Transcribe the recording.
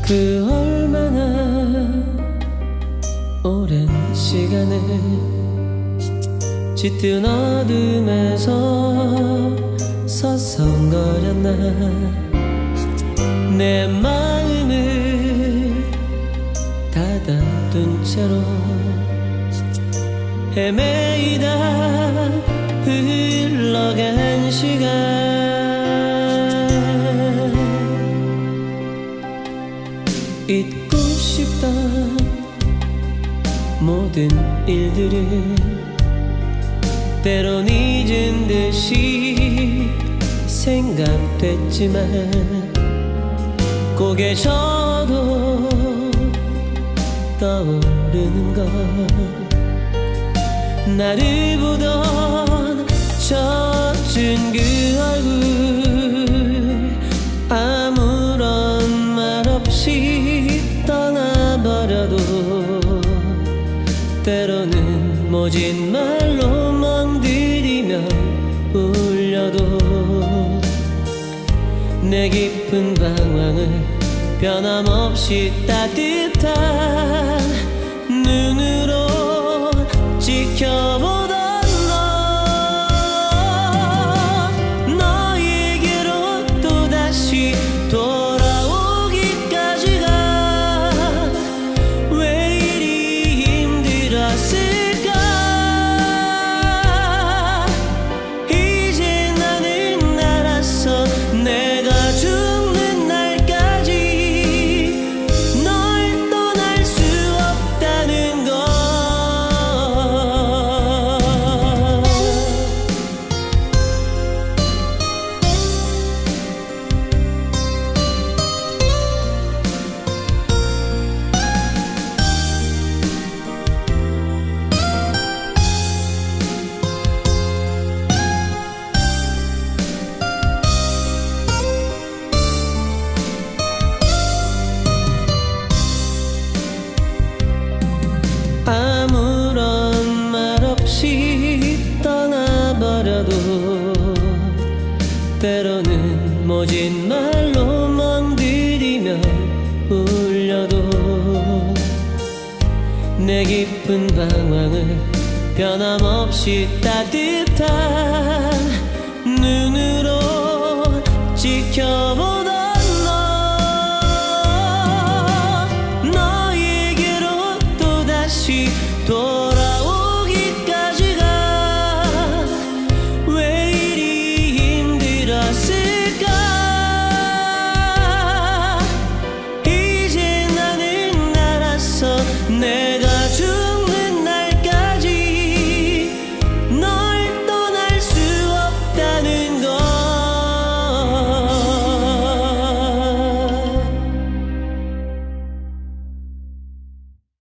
그 얼마나 오랜 시간을 짙은 어둠에서 서성거렸나. 내 마음을 닫아둔 채로 헤매이다 흘러간 시간. 잊고 싶던 모든 일들을 때론 잊은 듯이 생각됐지만 고개 져도 떠오르는 건 나를 보던 젖은 그 얼굴. 아무런 말 없이 떠나버려도 때로는 모진 말로 멍들이며 울려도 내 깊은 방황을 변함없이 따뜻한 눈으로 지켜보던 너, 너에게로 또다시 돌아오기까지가 왜 이리 힘들었을까. 이제 나는 알았어. 내가 죽는 날까지 널 떠날 수 없다는 걸. 아무런 말 없이 떠나버려도 때로는 모진 말로 멍들이며 울려도 내 깊은 방황을 변함없이 따뜻한 눈으로 지켜보던 돌아오기까지가 왜 이리 힘들었을까.